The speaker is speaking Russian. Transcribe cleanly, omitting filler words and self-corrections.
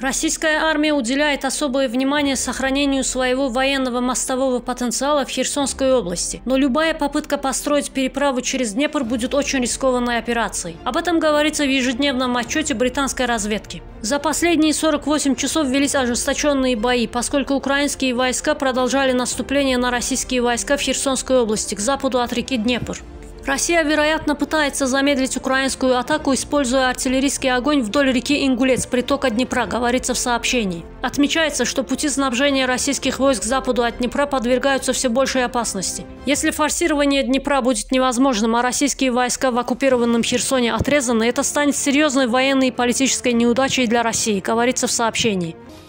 Российская армия уделяет особое внимание сохранению своего военного мостового потенциала в Херсонской области, но любая попытка построить переправу через Днепр будет очень рискованной операцией. Об этом говорится в ежедневном отчете британской разведки. За последние 48 часов велись ожесточенные бои, поскольку украинские войска продолжали наступление на российские войска в Херсонской области, к западу от реки Днепр. Россия, вероятно, пытается замедлить украинскую атаку, используя артиллерийский огонь вдоль реки Ингулец, притока Днепра, говорится в сообщении. Отмечается, что пути снабжения российских войск к западу от Днепра подвергаются все большей опасности. Если форсирование Днепра будет невозможным, а российские войска в оккупированном Херсоне отрезаны, это станет серьезной военной и политической неудачей для России, говорится в сообщении.